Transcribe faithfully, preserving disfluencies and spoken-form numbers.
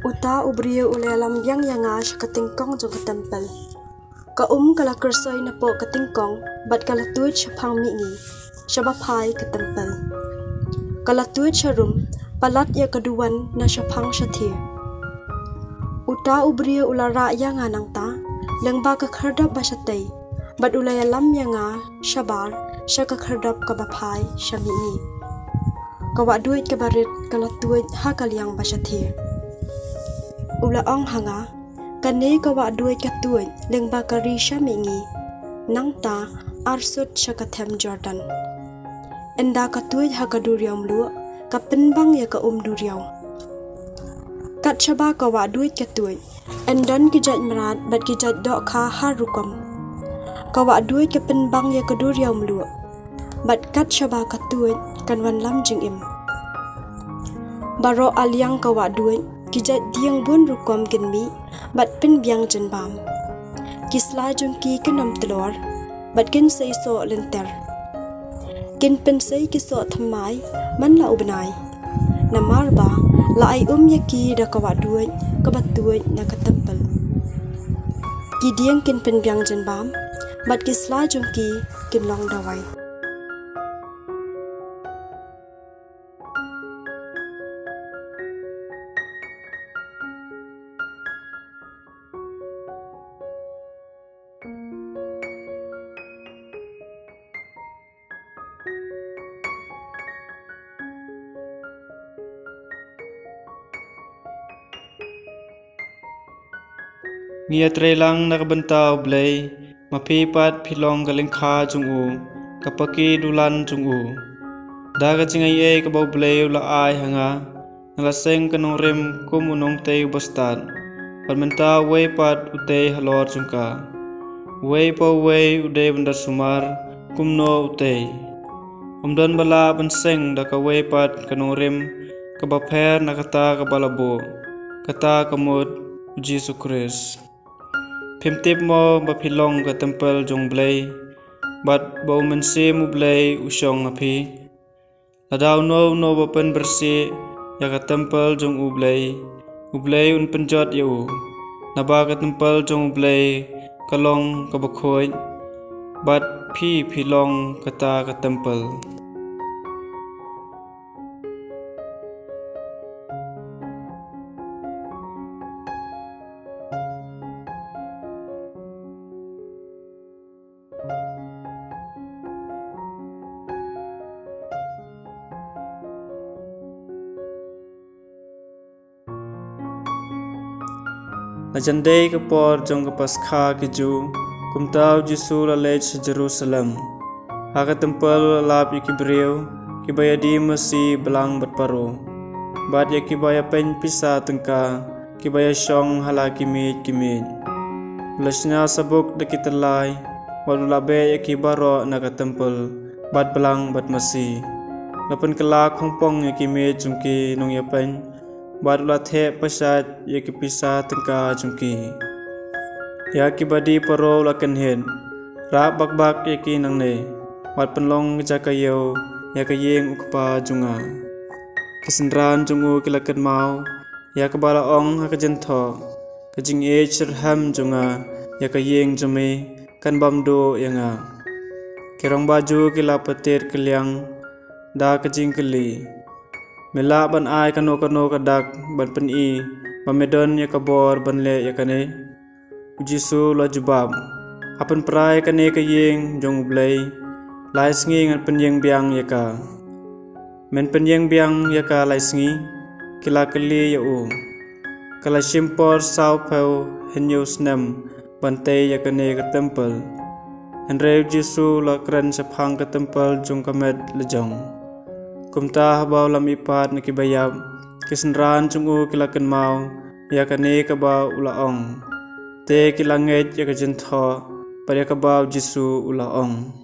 Uta ubrio ule lambiang yanga sya katingkong jong katempel. Ka um kala kersoy na po katingkong, bat kala tuit sya pang mingi, sya bapai katempel. Kala tuit sya rum, palat ya kaduan na sya pang sya tir. Uta ubrio ula ra yanga nang ta, lengba ka khardap ba sya tay, bat ula ya lam yanga sya bar, sya ka khardap ka bapai sya mingi. Kawa duit ka barit kala tuit ha kalyang ba sya tir. Ula ong hanga, kane kawa duit ka tuit lengba ka risha mingi, nang ta arsut sya ka them Jordan. Enda ka tuit ha ka duryaw mlu, ka penbang ya ka um duryaw. Kat syaba kawa duit ka tuit, endan kijat merat bat kijat dok ka harukom. Kawa duit ka penbang ya ka duryaw mlu, bat kat syaba ka tuit kan wan lam jing im. Baro alyang kawa duit, kijat diang bun rukom genmi, bat pen biang jenbam. Kisla jungki kenom telur, bat kin sei so lenter. Kin pen sei kiso thamai, man la ubnai. Namar ba, la ai um yaki da kawa duit, kabat duit na katempel. Kidiang kin pen biang jenbam, bat kisla jungki kin long dawai. Ngia trelang nakabentaw blay, mapipat pilong galingkha jung u, kapaki dulan jung u. Daga jingay ay kabaw blay ula ay hanga, nalaseng kanong rim kumunong tay ubastad. Palmenta way pat utay halor jung ka. Way pa way uday bandar sumar, kumno utay. Umdan bala banseng daka way pat kanong rim, kabaper nakata kabalabo, kata kamut Jesus Christ. Pimtip mo bapilong ka tempel jong blay, bat bau mensi mu blay usyong api. Ladaw no no bapen bersih ya ka tempel jong ublay, ublay un penjot ya u. Naba ka tempel jong ublay kalong kabakhoy, bat pi pilong kata ka tempel. Najandai ke por jong ke paskha ke ju, kumtau Jisu la lej Jerusalem. Haka tempel lap yaki beriau, kibaya di mesi belang berparu. Bat yaki baya pen pisa tengka, kibaya syong hala kimit kimit. Belasnya sabuk deki telai, walu labe yaki baro naga tempel, bat belang bat mesi. Lapan kelak hongpong yaki mit jungki nung yapen, bat ulat he pasat yaki pisa tengka jungki. Yaki badi paro lakan hen, rak bak bak yaki nang ne, bat penlong jakayo yaki yeng ukpa junga. Kesenran jungu kilakan mau, yaki bala ong haka jentho, kajing e cerham junga yaki yeng jome kan bamdo yanga. Kerong baju kila petir keliang, da kajing keli. Mela ban ai kano kano kadak ban pen i, bamedon ya kabor ban le ya kane. Jisu la jubab, apan prai kane kayeng jong blay, lai sngi ngan pen yeng biang ya ka. Men pen yeng biang ya ka lai sngi, kila keli ya u. Kala shimpor sao pau henyo snem, bantay ya kane ka tempel. Henre Jisu la kren sapang ka tempel jong kamed lejong. Kumta habaw lam ipat na kibayab, kisenran jungu kilakan mau, ya kane kabaw ulaong. Te kilangit ya kajentho, pada kabaw Jisu ulaong.